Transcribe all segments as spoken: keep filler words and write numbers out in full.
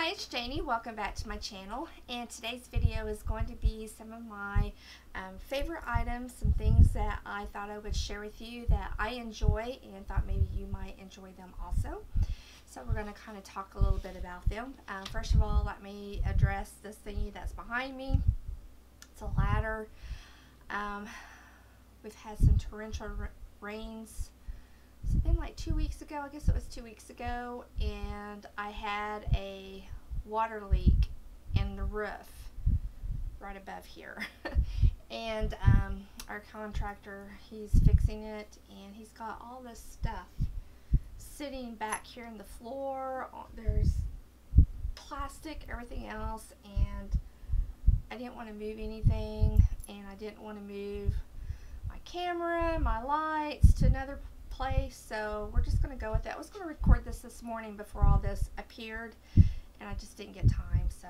Hi, it's Janie. Welcome back to my channel, and today's video is going to be some of my um, favorite items, some things that I thought I would share with you that I enjoy and thought maybe you might enjoy them also. So we're going to kind of talk a little bit about them. Um, first of all, let me address this thingy that's behind me. It's a ladder. Um, we've had some torrential rains. It's been like two weeks ago, I guess it was two weeks ago, and I had a water leak in the roof right above here. and um, our contractor, he's fixing it, and he's got all this stuff sitting back here in the floor. There's plastic, everything else, and I didn't want to move anything, and I didn't want to move my camera, my lights to another place, so we're just going to go with that. I was going to record this this morning before all this appeared, and I just didn't get time. So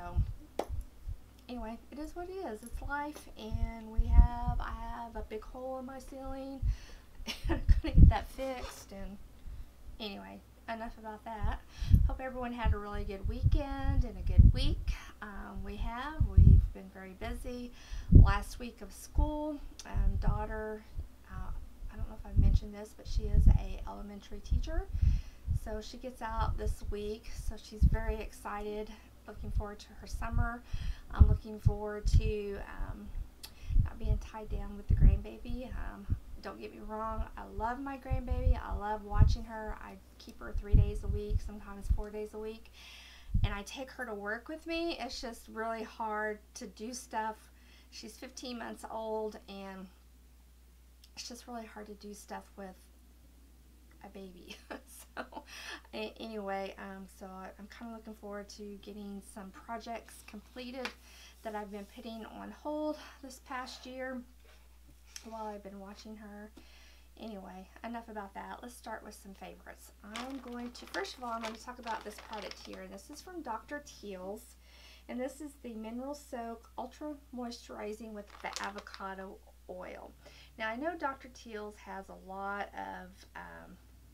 anyway, it is what it is. It's life, and we have I have a big hole in my ceiling, and I'm going to get that fixed. And anyway, enough about that. Hope everyone had a really good weekend and a good week. Um, we have we've been very busy. Last week of school, um, daughter. Uh, I don't know if I've mentioned this, but she is a elementary teacher, so she gets out this week, so she's very excited, looking forward to her summer. I'm looking forward to um, not being tied down with the grandbaby. Um, don't get me wrong, I love my grandbaby. I love watching her. I keep her three days a week, sometimes four days a week, and I take her to work with me. It's just really hard to do stuff. She's fifteen months old, and it's just really hard to do stuff with a baby. so anyway, um, so I'm kind of looking forward to getting some projects completed that I've been putting on hold this past year while I've been watching her. Anyway, enough about that. Let's start with some favorites. I'm going to, first of all, I'm going to talk about this product here. And this is from Doctor Teal's. And this is the Mineral Soak Ultra Moisturizing with the Avocado Oil. Now, I know Doctor Teal's has a lot of um,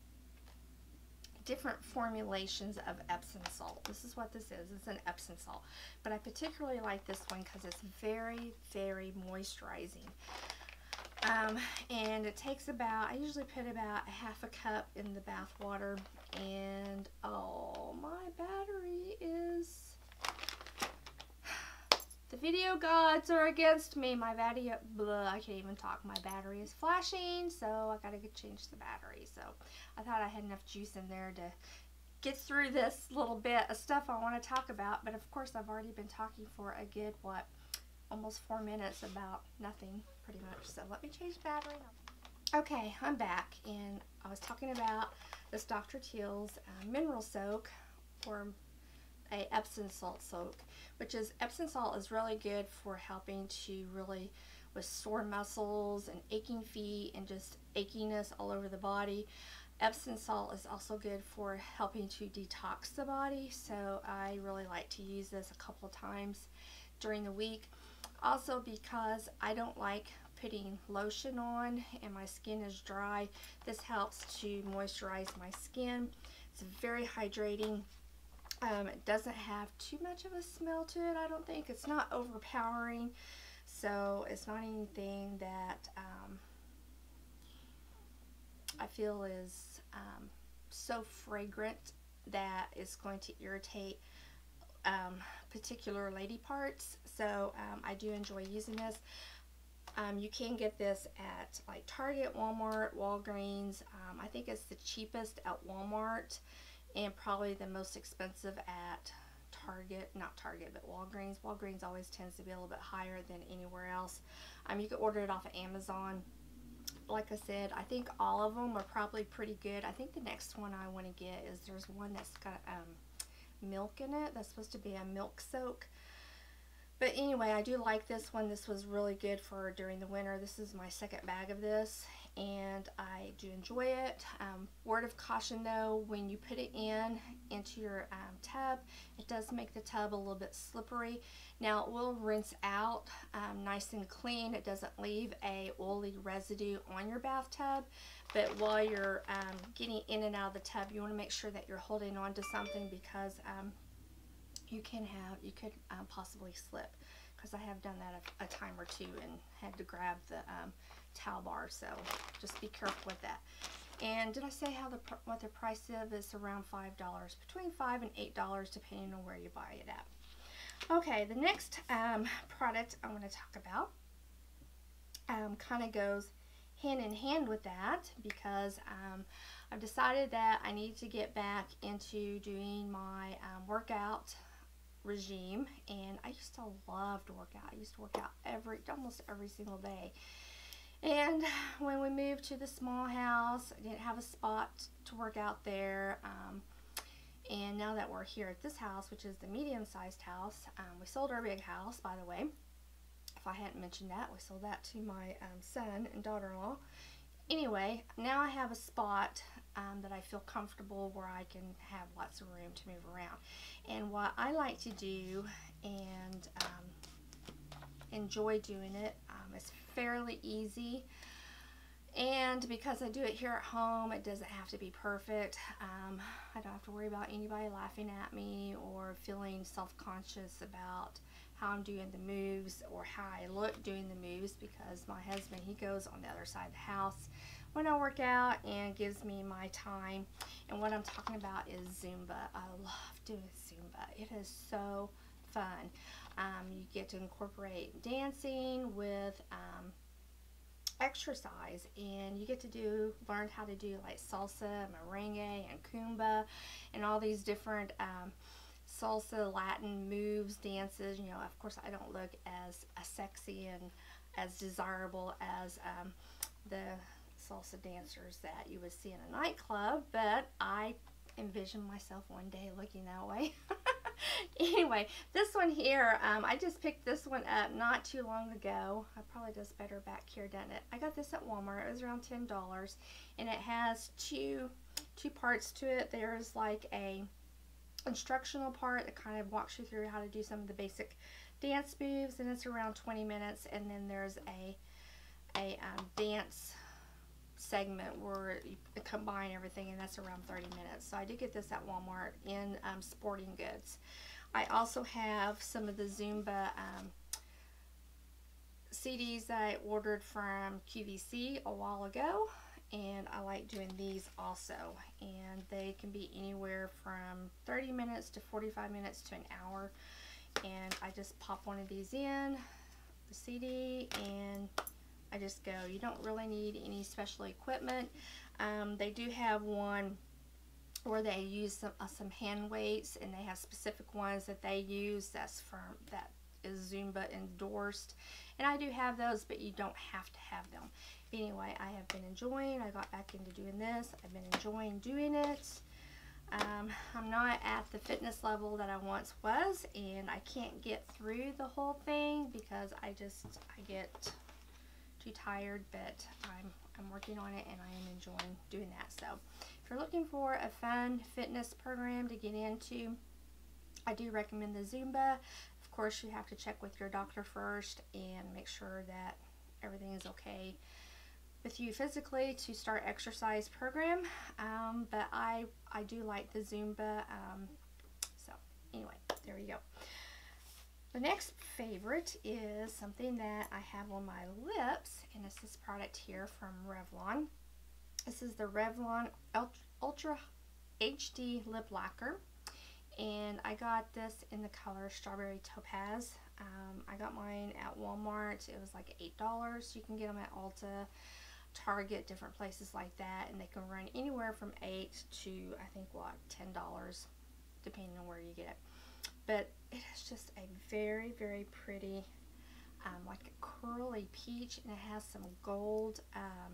different formulations of Epsom salt. This is what this is. It's an Epsom salt. But I particularly like this one because it's very, very moisturizing. Um, and it takes about, I usually put about a half a cup in the bath water. And, oh, my battery is... The video gods are against me. My video, blah, I can't even talk. My battery is flashing, so I gotta get change the battery. So I thought I had enough juice in there to get through this little bit of stuff I want to talk about. But of course, I've already been talking for a good, what, almost four minutes about nothing, pretty much. So let me change the battery. Okay, I'm back, and I was talking about this Doctor Teal's uh, Mineral Soak, or a Epsom salt soak, which is Epsom salt is really good for helping to really with sore muscles and aching feet and just achiness all over the body. Epsom salt is also good for helping to detox the body, so I really like to use this a couple of times during the week. Also, because I don't like putting lotion on and my skin is dry, this helps to moisturize my skin. It's very hydrating. Um, it doesn't have too much of a smell to it, I don't think. It's not overpowering, so it's not anything that um, I feel is um, so fragrant that it's going to irritate um, particular lady parts. So um, I do enjoy using this. Um, you can get this at like Target, Walmart, Walgreens. Um, I think it's the cheapest at Walmart, and probably the most expensive at Target, not Target, but Walgreens. Walgreens always tends to be a little bit higher than anywhere else. Um, you can order it off of Amazon. Like I said, I think all of them are probably pretty good. I think the next one I want to get is there's one that's got um, milk in it. That's supposed to be a milk soak. But anyway, I do like this one. This was really good for during the winter. This is my second bag of this, and I do enjoy it. Um, word of caution though, when you put it in into your um, tub, it does make the tub a little bit slippery. Now it will rinse out um, nice and clean. It doesn't leave a oily residue on your bathtub, but while you're um, getting in and out of the tub, you want to make sure that you're holding on to something, because um, you can have, you could um, possibly slip, because I have done that a, a time or two and had to grab the um, towel bar, so just be careful with that. And did I say how the what the price of is? Around five dollars, between five and eight dollars, depending on where you buy it at. Okay, the next um, product I want to talk about um, kind of goes hand in hand with that, because um, I've decided that I need to get back into doing my um, workout regime. And I used to love to work out. I used to work out every almost every single day. And when we moved to the small house, I didn't have a spot to work out there. Um, and now that we're here at this house, which is the medium-sized house, um, we sold our big house, by the way. If I hadn't mentioned that, we sold that to my um, son and daughter-in-law. Anyway, now I have a spot um, that I feel comfortable where I can have lots of room to move around. And what I like to do and um, enjoy doing it, um, it's fairly easy, and because I do it here at home, it doesn't have to be perfect. um, I don't have to worry about anybody laughing at me or feeling self-conscious about how I'm doing the moves or how I look doing the moves, because my husband, he goes on the other side of the house when I work out and gives me my time. And what I'm talking about is Zumba. I love doing Zumba. It is so fun. Um, you get to incorporate dancing with um, exercise, and you get to do learn how to do like salsa, merengue, and kumba, and all these different um, salsa Latin moves, dances. You know, of course, I don't look as, as sexy and as desirable as um, the salsa dancers that you would see in a nightclub, but I envision myself one day looking that way. Anyway, this one here, um, I just picked this one up not too long ago. I probably does better back here, doesn't it? I got this at Walmart. It was around ten dollars, and it has two two parts to it. There's like a instructional part that kind of walks you through how to do some of the basic dance moves, and it's around twenty minutes. And then there's a a um, dance segment where you combine everything, and that's around thirty minutes. So I did get this at Walmart in um, Sporting Goods. I also have some of the Zumba um, C Ds that I ordered from Q V C a while ago, and I like doing these also, and they can be anywhere from thirty minutes to forty-five minutes to an hour. And I just pop one of these in the C D and I just go. You don't really need any special equipment. Um, they do have one where they use some, uh, some hand weights, and they have specific ones that they use that's from that is Zumba endorsed, and I do have those, but you don't have to have them. Anyway, I have been enjoying, I got back into doing this, I've been enjoying doing it. Um, I'm not at the fitness level that I once was, and I can't get through the whole thing because I just, I get too tired, but I'm, I'm working on it, and I am enjoying doing that. So if you're looking for a fun fitness program to get into, I do recommend the Zumba. Of course, you have to check with your doctor first and make sure that everything is okay with you physically to start exercise program. Um, but I, I do like the Zumba. Um, so anyway, there we go. The next favorite is something that I have on my lips, and it's this product here from Revlon. This is the Revlon Ultra H D Lip Lacquer, and I got this in the color Strawberry Topaz. Um, I got mine at Walmart. It was like eight dollars. You can get them at Ulta, Target, different places like that, and they can run anywhere from eight to, I think, what, ten dollars, depending on where you get it. But it is just a very, very pretty, um, like a curly peach, and it has some gold um,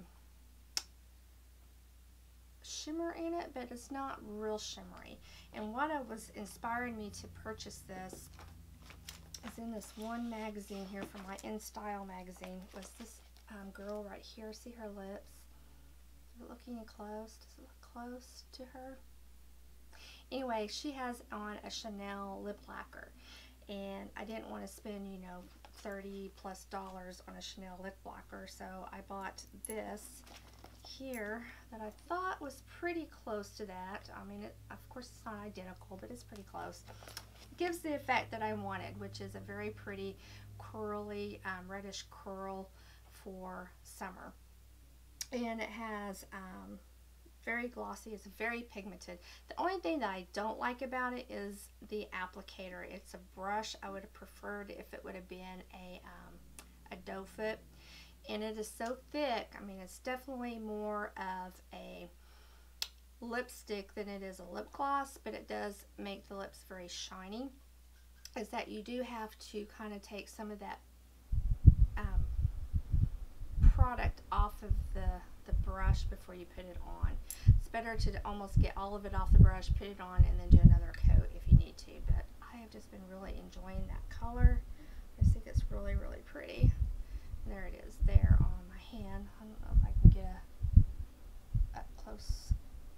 shimmer in it, but it's not real shimmery. And what I was inspiring me to purchase this is in this one magazine here from my InStyle magazine, was this um, girl right here. See her lips? Is it looking close? Does it look close to her? Anyway, she has on a Chanel lip lacquer, and I didn't want to spend, you know, thirty plus dollars on a Chanel lip lacquer, so I bought this here that I thought was pretty close to that. I mean, it, of course it's not identical, but it's pretty close. gives the effect that I wanted, which is a very pretty curly um, reddish curl for summer. And it has um, very glossy, it's very pigmented. The only thing that I don't like about it is the applicator. It's a brush. I would have preferred if it would have been a, um, a doe foot. And it is so thick. I mean, it's definitely more of a lipstick than it is a lip gloss, but it does make the lips very shiny. Is that you do have to kind of take some of that um, product off of the, the brush before you put it on. It's better to almost get all of it off the brush, put it on, and then do another coat if you need to. But I have just been really enjoying that color. I just think it's really, really pretty. And there it is there on my hand. I don't know if I can get a up close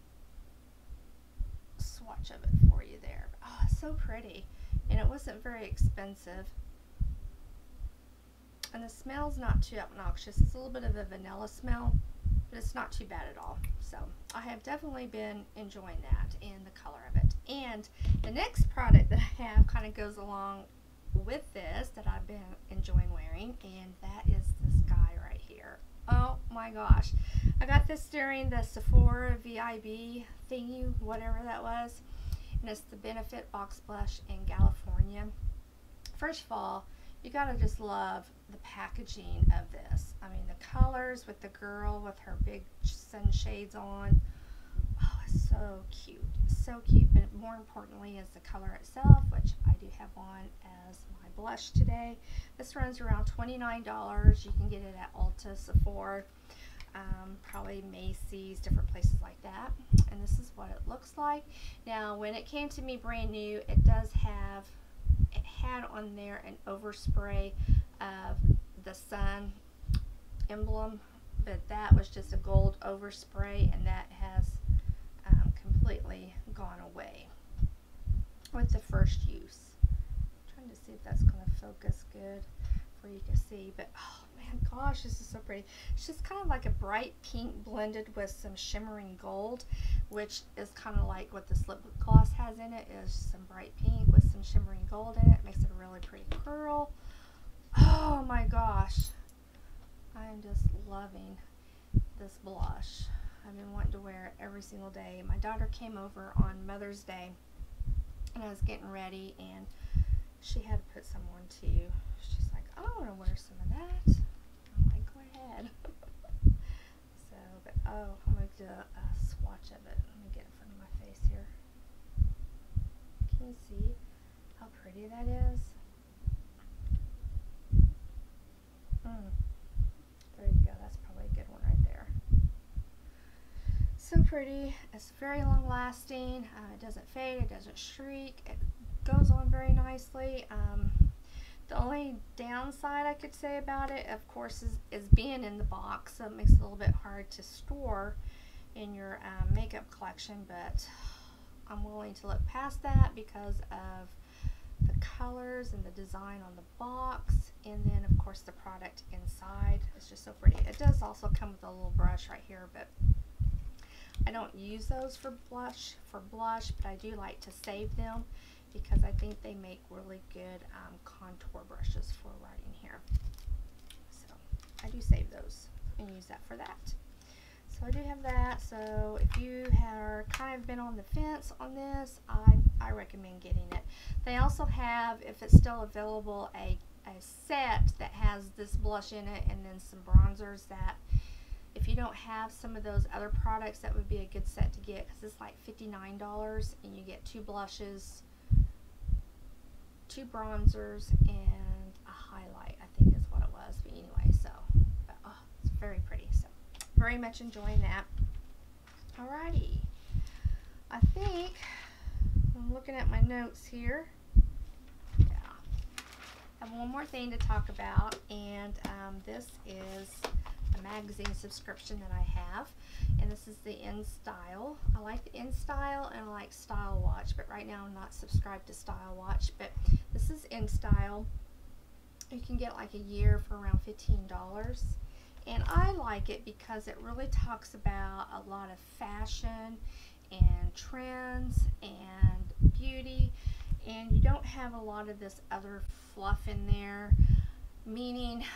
swatch of it for you there. But, oh, it's so pretty. And it wasn't very expensive. And the smell's not too obnoxious. It's a little bit of a vanilla smell, but it's not too bad at all. So I have definitely been enjoying that and the color of it. And the next product that I have kind of goes along with this that I've been enjoying wearing, and that is this guy right here. Oh my gosh. I got this during the Sephora V I B thingy, whatever that was. And it's the Benefit Box Blush in California. First of all, you gotta just love the packaging of this. I mean, the colors with the girl with her big sunshades on. Oh, it's so cute. So cute. But more importantly is the color itself, which I do have on as my blush today. This runs around twenty-nine dollars. You can get it at Ulta, Sephora, um, probably Macy's, different places like that. And this is what it looks like. Now, when it came to me brand new, it does have it had on there an overspray of the sun emblem, but that was just a gold overspray, and that has um, completely gone away with the first use. I'm trying to see if that's going to focus good for you to see, but oh man, gosh, this is so pretty. It's just kind of like a bright pink blended with some shimmering gold, which is kind of like what this lip gloss has in it, is some bright pink with some shimmering gold in it. It makes it a really pretty curl. Oh my gosh, I am just loving this blush. I've been wanting to wear it every single day. My daughter came over on Mother's Day and I was getting ready, and she had to put some on too. She's like, I want to wear some of that. I'm like, go ahead. So, but oh, I'm going to do a, a swatch of it. Let me get in front of my face here. Can you see how pretty that is? Mm. There you go. That's probably a good one right there. So pretty. It's very long lasting. Uh, it doesn't fade. It doesn't shriek. It goes on very nicely. Um, the only downside I could say about it, of course, is, is being in the box. So it makes it a little bit hard to store in your um, makeup collection. But I'm willing to look past that because of the colors and the design on the box, and then of course the product inside is just so pretty. It does also come with a little brush right here, but I don't use those for blush for blush but I do like to save them because I think they make really good um, contour brushes for right in here. So I do save those and use that for that. So I do have that. So if you have kind of been on the fence on this, I, I recommend getting it. They also have, if it's still available, a, a set that has this blush in it and then some bronzers that if you don't have some of those other products, that would be a good set to get because it's like fifty-nine dollars and you get two blushes, two bronzers, and a highlight, I think is what it was. But anyway, so, but, oh, it's very pretty. So very much enjoying that. Alrighty. I think I'm looking at my notes here. Yeah. I have one more thing to talk about, and um, this is a magazine subscription that I have, and this is the InStyle. I like the InStyle and I like Style Watch, but right now I'm not subscribed to Style Watch, but this is InStyle. You can get like a year for around fifteen dollars. And I like it because it really talks about a lot of fashion and trends and beauty, and you don't have a lot of this other fluff in there, meaning,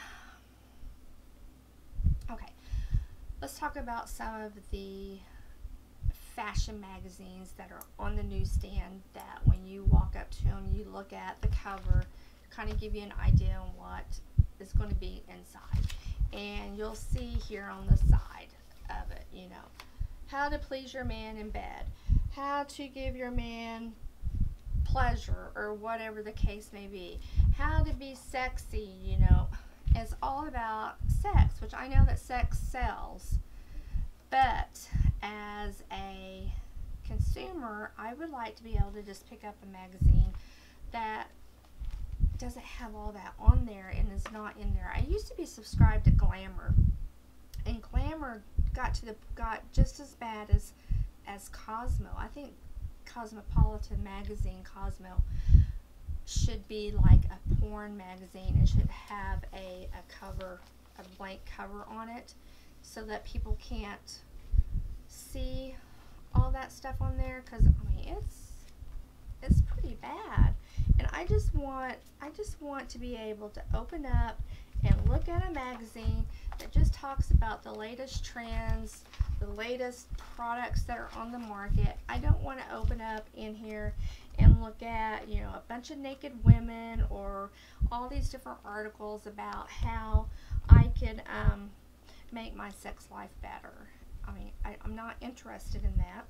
okay, let's talk about some of the fashion magazines that are on the newsstand that when you walk up to them, you look at the cover, kind of give you an idea on what is going to be inside. And you'll see here on the side of it, you know, how to please your man in bed, how to give your man pleasure, or whatever the case may be, how to be sexy, you know. It's all about sex, which I know that sex sells, but as a consumer, I would like to be able to just pick up a magazine that doesn't have all that on there and is not in there. I used to be subscribed to Glamour, and Glamour got to the got just as bad as as Cosmo. I think Cosmopolitan magazine, Cosmo, should be like a porn magazine. It should have a, a cover, a blank cover on it, so that people can't see all that stuff on there, because I mean it's it's pretty bad. And I just want I just want to be able to open up and look at a magazine that just talks about the latest trends, the latest products that are on the market. I don't want to open up in here and look at, you know, a bunch of naked women or all these different articles about how I could um, make my sex life better. I mean, I, I'm not interested in that.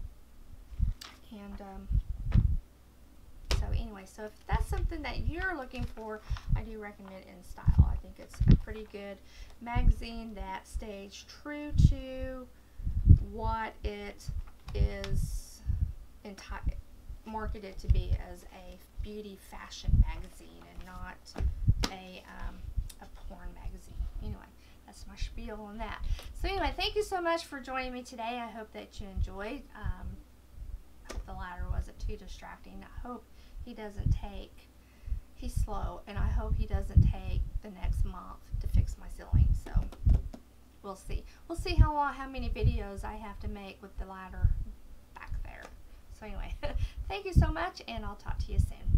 And um, so anyway, so if that's something that you're looking for, I do recommend InStyle. I think it's a pretty good magazine that stays true to what it is enti- marketed to be, as a beauty fashion magazine and not a, um, a porn magazine. Anyway, that's my spiel on that. So anyway, thank you so much for joining me today. I hope that you enjoyed. Um, I hope the ladder wasn't too distracting. I hope he doesn't take, he's slow, and I hope he doesn't take the next month to fix my ceiling. So we'll see. We'll see how long, how many videos I have to make with the ladder back there. So anyway, thank you so much, and I'll talk to you soon.